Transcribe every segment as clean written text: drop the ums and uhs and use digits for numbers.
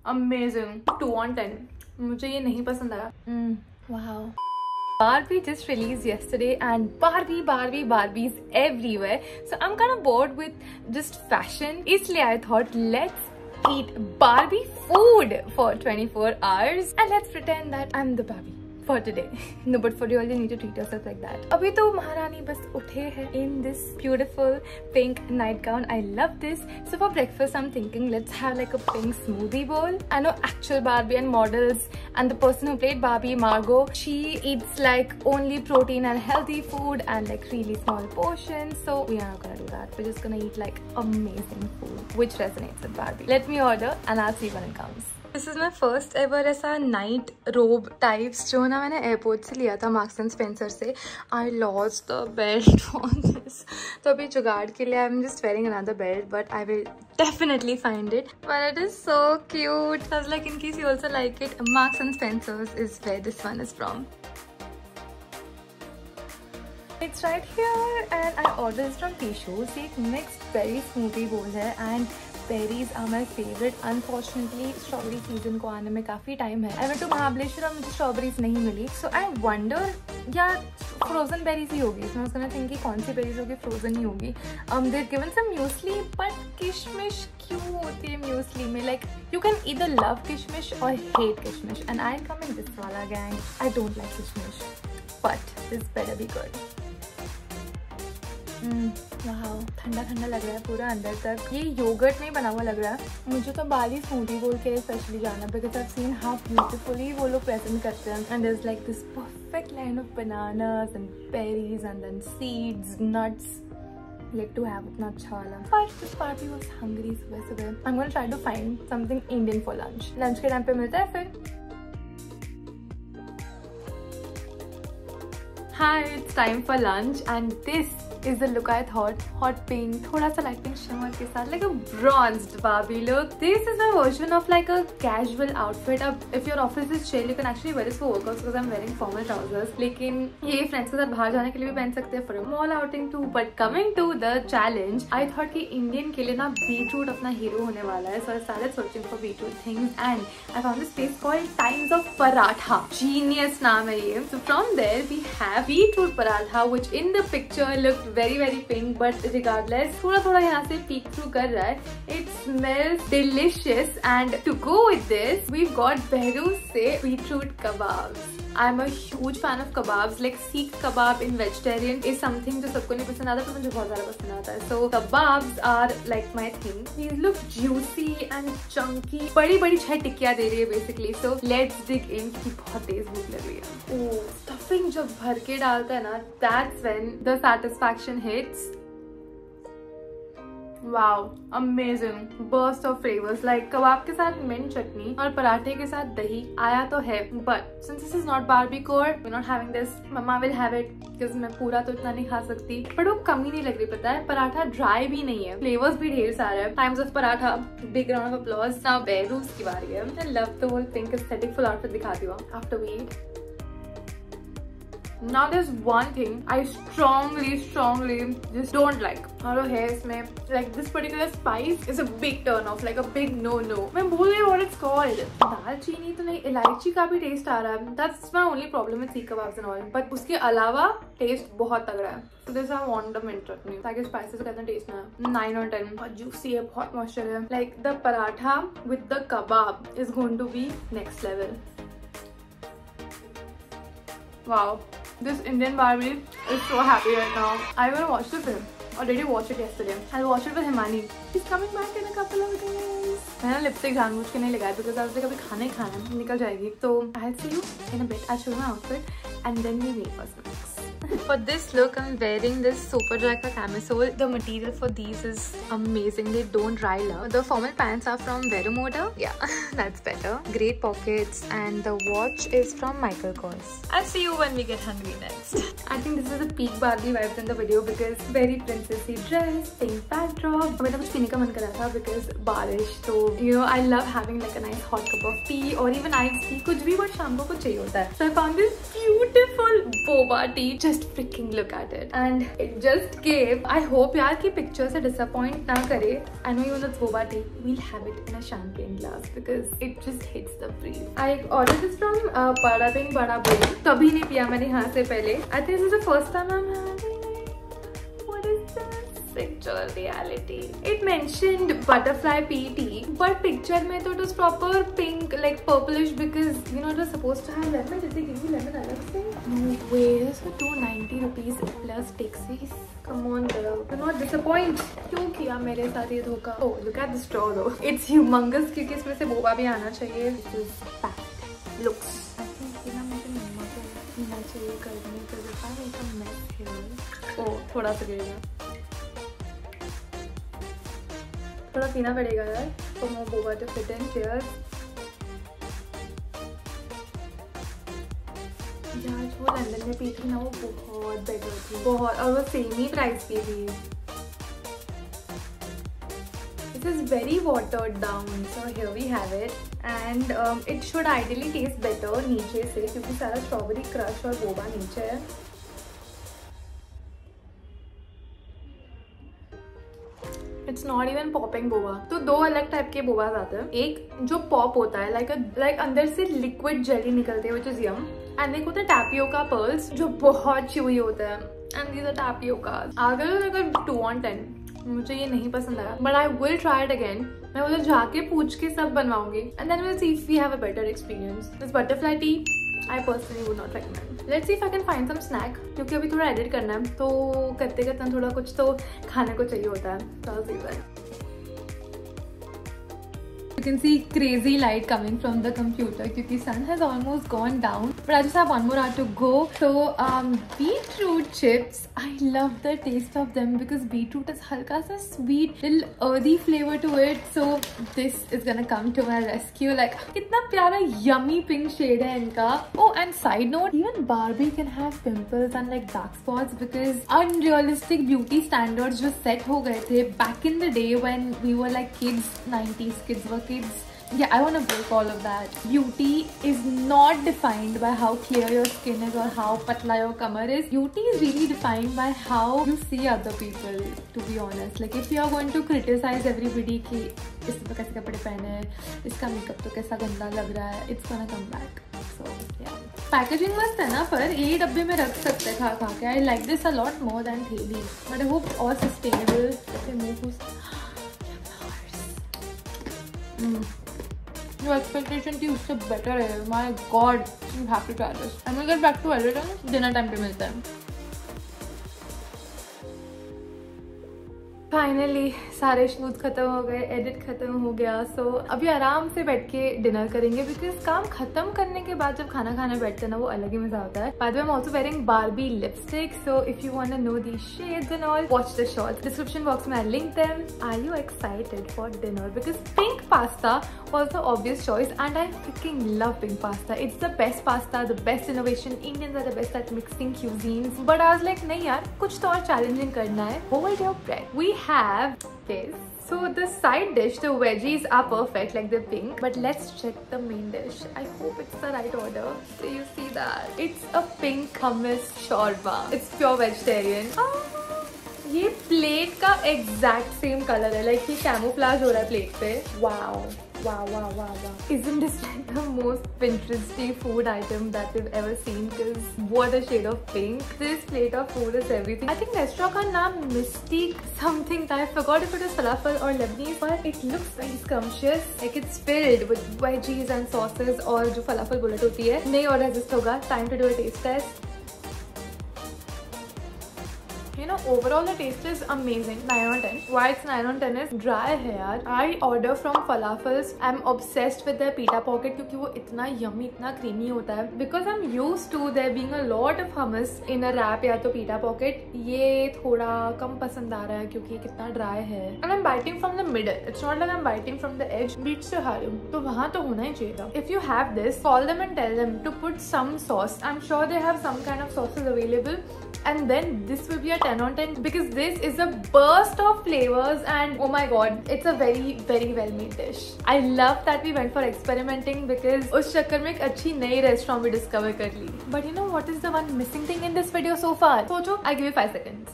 Amazing, 2 on 10। मुझे ये नहीं पसंद आया। Wow. Barbie just released yesterday and Barbies everywhere. So I'm kind of bored with just fashion. इसलिए I thought let's eat Barbie food for 24 hours and let's pretend that I'm the Barbie for today. No, but for real you need to treat yourself like that. अभी तो महारानी बस उठे हैं in this beautiful pink nightgown. I love this. So for breakfast I'm thinking let's have like a pink smoothie bowl. I know actual Barbie and models and the person who played Barbie, Margot, she eats like only protein and healthy food and like really small portions. So we are not gonna do that. We're just gonna eat like amazing food which resonates with Barbie. Let me order and I'll see when it comes. This is my first ever ऐसा night robe types जो ना मैंने airport से लिया था marks and Spencer से. I lost the belt on this. तो अभी जुगाड़ के लिए I am just wearing another belt but I will definitely find it. But it is so cute. I was like, in case you also like it, Marks and Spencer's is where this one is from. It's right here and I ordered this from Tisho's. एक mixed berry smoothie bowl है and berries are my favorite. Unfortunately strawberry season को आने में काफी time है. I went to Mahabaleshwar और मुझे strawberries नहीं मिली. So I wonder या frozen berries ही होगी. So I was gonna think कि कौन सी berries होगी, frozen ही होगी. They've given some muesli but किशमिश क्यों होती है muesli में? Like you can either love kishmish or hate kishmish and I'll come in this wala gang. I don't like kishmish but this better be good. वाह, ठंडा ठंडा लग रहा है पूरा अंदर तक. ये योगर्ट में बना हुआ लग रहा है. मुझे तो बाली स्मूदी बोल के स्पेशली जाना because I have seen how beautifully वो लोग प्रेजेंट करते हैं and there is like this perfect line of bananas and berries and then seeds nuts. Yet to have इतना अच्छा वाला. But this Barbie was hungry सुबह. I'm gonna try to find something Indian for lunch. Lunch के time पे मिलता है फिर. Hi, it's time for lunch and this is the look I thought. Hot pink, थोड़ा सा light pink shimmer के साथ like a bronzed Barbie look. This is a version of like a casual outfit. अब if your office is chill, you can actually wear this for workouts because I'm wearing formal trousers. लेकिन ये friends के साथ बाहर जाने के लिए भी पहन सकते हैं for a mall outing too. But coming to the challenge, I thought कि Indian के लिए ना beetroot अपना hero होने वाला है. So I started searching for beetroot things and I found this place called Times of Paratha. Genius नाम है ये. So from there we have beetroot paratha which in the picture looked very pink but regardless थोड़ा यहाँ से peek through कर रहा है. It smells delicious and to go with this we've got Behrouz से beetroot kebabs. I'm a huge fan of kebabs. Like seekh kebab in vegetarian is something जो सबको नहीं पसंद आता पर मुझे बहुत ज़्यादा पसंद आता है. So kebabs are like my thing. These look juicy and chunky. बड़ी 6 टिक्कियाँ दे रही है basically. So let's dig in. बहुत तेज भूख लग रही है. Oh, stuffing जब भर के डालता है ना, that's when the satisfaction hits. Wow, amazing burst of flavors. Like कबाब के साथ मिंट चटनी और पराठे के साथ दही आया तो है, but since this is not Barbie core, we're not having this. Mama will have it because मैं पूरा तो इतना नहीं खा सकती. but वो कमी नहीं लग रही, पता है. पराठा ड्राई भी नहीं है, फ्लेवर्स भी ढेर सारे हैं. Times of Paratha, big round of applause. Now Behrouz की बारी है. I love the whole pink aesthetic. Full outfit दिखाती हूँ after we eat. Now there's one thing I strongly just don't like. और है इसमें like this particular spice is a big turn off, like a big no. मैं भूल गई what it's called. दालचीनी तो नहीं, इलायची का भी टेस्ट आ रहा है. That's my only problem with seekh kebabs and all. But उसके अलावा टेस्ट बहुत तगड़ा है. So this I want the mint chutney. ताकि spices का इतना टेस्ट ना. 9 on 10. बहुत juicy है, बहुत moisture है. Like the paratha with the kebab is going to be next level. Wow. This Indian Barbie is so happy right now. I want to watch the film. Or did you watch it yesterday? I'll watch it with Himani. She's coming back in a couple of days. मैंने lipstick जानबूझ के नहीं लगाया because आज कभी खाना ही खाना है, निकल जाएगी. So I'll see you in a bit. I'll show you my outfit and then we meet for snacks. For this look, I'm wearing this super dry camisole. The material for these is amazing. They don't rile up. The formal pants are from Vero Moda. Yeah, that's better. Great pockets and the watch is from Michael Kors. I'll see you when we get hungry next. I think this is the peak Barbie vibes in the video because very princessy dress, pink backdrop. मेरा कुछ पीने का मन कर रहा था because बारिश. तो you know I love having like a nice hot cup of tea or even iced tea. कुछ भी but शाम को कुछ चाहिए होता है. So I found this beautiful boba tea just just freaking look at it and it just came. I hope यार कि picture से disappoint ना करे. I know you want the boba tea. We'll have it in a champagne glass because it just hits the breeze. I ordered this from Bada Bing Bada Boom. कभी नहीं पिया मैंने यहाँ से पहले. I think this is the first time I'm having it. What is this? Picture reality. It mentioned butterfly pea tea, but picture में तो it was proper pink, like purplish, because you know it was supposed to have lemon. Did they give you lemon अलग से? No way. This was 290 rupees plus taxes. Come on girl, do not disappoint. क्यों किया मेरे साथ ये धोखा? Oh, look at the straw though. It's humongous क्योंकि इसमें से बोबा भी आना चाहिए. This is packed. Looks. I think ये ना मुझे मम्मा को पीना चाहिए करने के लिए. I make a mess here. Oh, थोड़ा सा गिरेगा. थोड़ा पीना पड़ेगा यार तो मैं बोबा तो फिट इन. चीयर्स. यार वो लंदन में पी थी ना, वो बहुत बेटर थी, बहुत, और वो सेम ही प्राइस की थी. This is very watered down, so here we have it, and it should ideally taste better नीचे से क्योंकि सारा स्ट्रॉबेरी क्रश और बोबा नीचे है. It's not even popping boba. तो दो अलग टाइप के बोबास आते हैं. एक जो पॉप होता है like अंदर से लिक्विड जेली निकलते हैं which is yum, and एक होता है tapioca pearls जो बहुत chewy होता है, and these are tapiocas. अगर 2 on 10 मुझे ये नहीं पसंद आया, but I will try it again. मैं उधर जाके पूछ के सब बनवाऊंगी, and then we'll see if we have a better experience. This butterfly tea I personally would not recommend. Let's see if I can find some snack क्योंकि अभी थोड़ा edit करना है तो करते करते थोड़ा कुछ तो खाने को चाहिए होता है. तो I'll see that. You can see crazy light coming from the computer क्योंकि sun has almost gone down, but I just have 1 more hour to go. So beetroot chips, I love the taste of them because beetroot is हल्का सा sweet, little earthy flavor to it. So this is gonna come to my rescue. Like कितना प्यारा yummy pink shade है इनका. Oh, and side note, even Barbie can have pimples and like dark spots because unrealistic beauty standards जो set हो गए थे back in the day when we were like kids. 90s kids were kids. Yeah, I want to break all of that. Beauty is not defined by how clear your skin is or how patla your kamar is. Beauty is really defined by how you see other people, to be honest. Like if you are going to criticize everybody कि इसने तो कैसे कपड़े पहने हैं, इसका makeup तो कैसा गंदा लग रहा है, it's gonna come back. So yeah. Packaging मस्त है ना, पर ये डब्बे में रख सकते हैं खा खा के. I like this a lot more than थैली. But I hope all sustainable. Your expectation थी उससे better है. My God, you have to try this. I'm gonna get back to editing. Dinner time पे मिलते हैं. फाइनली सारे shoot खत्म हो गए, एडिट खत्म हो गया. सो अभी आराम से बैठ के डिनर करेंगे बिकॉज काम खत्म करने के बाद जब खाना खाने बैठते हैं ना वो अलग ही मजा आता है. By the way, I am also wearing Barbie lipstick, so if you want to know the shades and all, watch the shorts. Description box में I link them. Are you excited for dinner? Because pink pasta was the obvious choice and I freaking love pink pasta. It's the best pasta, the best innovation. Indians are the best at mixing cuisines. But I was like, नहीं यार, कुछ तो और challenging करना है. Hold your breath. We have this. So the side dish, the veggies are perfect, like they're pink. But let's check the main dish. I hope it's the right order. So you see that? It's a pink hummus shawarma. It's pure vegetarian. ये plate का exact same colour है, like ये camouflage हो रहा है plate पे. Wow wow wow wow wow. Isn't this like the most Pinteresty food item that we've ever seen? Because what a shade of pink. This plate of food is everything. I think restaurant का नाम Mystique something. I forgot if it is falafel or Lebanese, but it looks very scrumptious. Like it's filled with veggies and sauces और जो falafel bullet होती है नहीं और resist होगा. Time to do a taste test. You know, overall the taste is amazing. 9 on 10. Why it's 9 on 10 is dry है यार. I order from falafels. I'm obsessed with their pita pocket क्योंकि वो इतना yummy, इतना creamy होता है. Because I'm used to there being a lot of hummus in a wrap या तो pita pocket. ये थोड़ा कम पसंद आ रहा है क्योंकि कितना dry है. And I'm biting from the middle. It's not like I'm biting from the edge. बीच से खा रही हूँ तो वहाँ तो होना ही चाहिए था. If you have this, call them and tell them to put some sauce. I'm sure they have some kind of sauces available. and then this will be a 10 on 10 because this is a burst of flavors and oh my god, it's a very very well made dish. I love that we went for experimenting because उस चक्कर में एक अच्छी नई restaurant भी discover कर ली. But you know what is the one missing thing in this video so far? सोचो, I give you 5 seconds.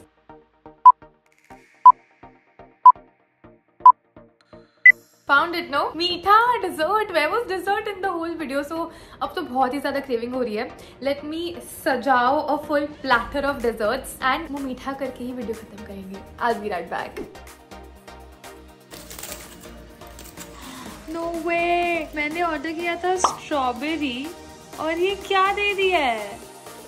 Found it, no? मीठा dessert. Where was dessert in the whole video? So अब तो बहुत ही ज़्यादा craving हो रही है. Let me सजाओ a full platter of desserts and वो मीठा करके ही वीडियो खत्म करेंगे. I'll be right back. No way! मैंने ऑर्डर किया था स्ट्रॉबेरी और ये क्या दे दिया है?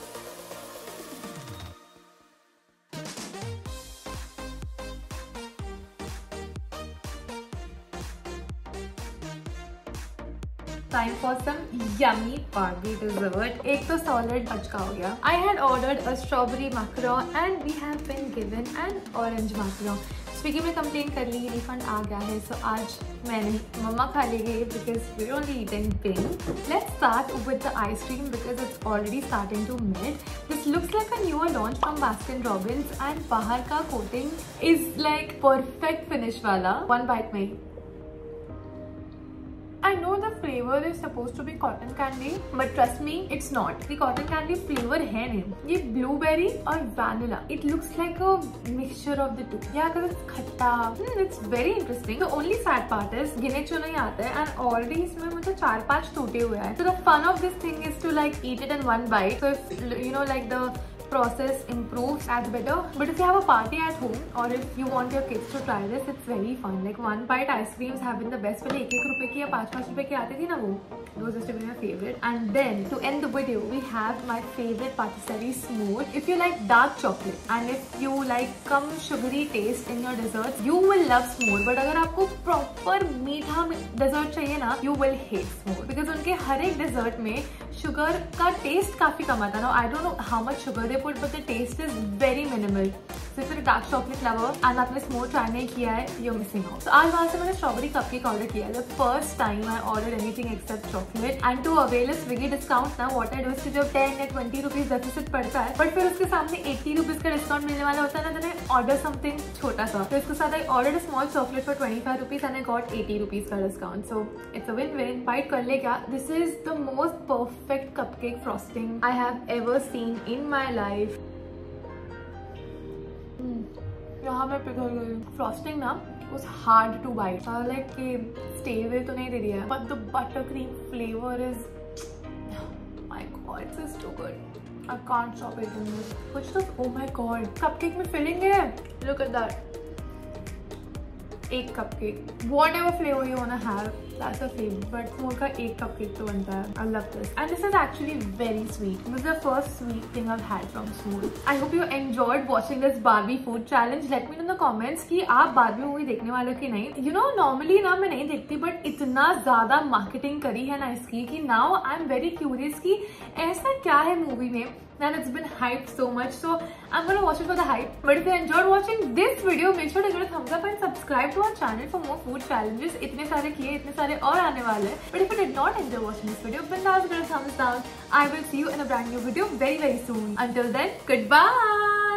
Time for some yummy Barbie dessert. एक तो solid बच का हो गया. I had ordered a strawberry macaron and we have been given an orange macaron. Swiggy में कंप्लेन कर ली, रिफंड आ गया है. सो आज मैं नहीं, मम्मा खा लेंगे because we're only eating pink. Let's start with the ice cream because it's already starting to melt. This looks like a newer launch from Baskin Robbins and बाहर का coating is like perfect finish वाला. One bite में. I know the flavor is supposed to be cotton candy, but trust me, it's not. The cotton candy flavor है नहीं. ये blueberry और vanilla. It looks like a mixture of the two. Yeah, because it's खट्टा. It's very interesting. The only sad part is गिने चुने ही आता है and already इसमें मुझे 4-5 टूटे हुए हैं. So the fun of this thing is to like eat it in one bite. So if you know like the process improves, adds better. But if you have a party at home or if you want your kids to try this, it's very fun. Like one bite ice creams have been the best. पहले 1-1 रुपए की या 5-5 रुपए की आती थी ना वो. Those used to be my favorite. And then to end the video, we have my favorite patisserie smooth. If you like dark chocolate and if you like some sugary taste in your desserts, you will love smooth. But अगर आपको proper मीठा dessert चाहिए ना, you will hate smooth because उनके हर एक dessert में sugar का taste काफी कम आता है. Now I don't know how much sugar they put, but the taste is very minimal. So if you're a dark chocolate lover and आपने smooth try नहीं किया है, you're missing out. So आज वहाँ से मैंने strawberry cupcake order किया है. The first time I ordered anything except chocolate. And to avail a Swiggy discount now, what I do is कि जब 10 या 20 rupees deficit पड़ता है, but फिर उसके सामने 80 rupees का discount मिलने वाला होता है ना, then I order something छोटा सा. तो इसके साथ I ordered a small chocolate for 25 rupees and I got 80 rupees का discount. So it's a win-win. Bite कर ले क्या? This is the most perfect cupcake frosting I have ever seen in my life. यहाँ मैं पिघल गई. Frosting ना was hard to bite. Like कि stay away तो नहीं दे दिया है, but the buttercream flavor is, my god, this is too good. I can't stop eating this. Which does, oh my god, cupcake में filling है. Look at that. एक cupcake, whatever flavor you wanna have, that's a flavor. But smooth का एक cupcake तो बनता है. I love this, and this is actually very sweet. This is the first sweet thing I've had from Smooth. I hope you enjoyed watching this Barbie food challenge. Let me know in the comments कि आप Barbie movie देखने वाले हो कि नहीं. You know normally ना मैं नहीं देखती, but इतना ज़्यादा marketing करी है ना इसकी कि now I'm very curious कि ऐसा क्या है movie में. And it's been hyped so much, so I'm gonna watch it for the hype. But if you enjoyed watching this video, make sure to give it a thumbs up and subscribe to our channel for more food challenges. इतने सारे किए, इतने सारे और आने वाले. But if you did not enjoy watching this video, then give it a thumbs down. I will see you in a brand new video very soon. Until then, goodbye.